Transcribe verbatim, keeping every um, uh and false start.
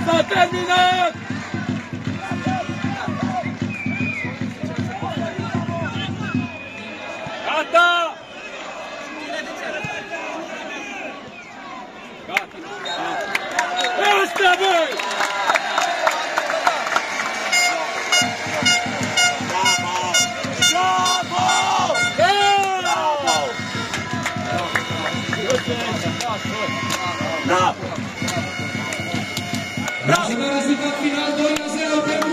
S-a terminat! Gata! Gata! Asta, băi! Bravo! Bravo! Rezultat final doi la zero pentru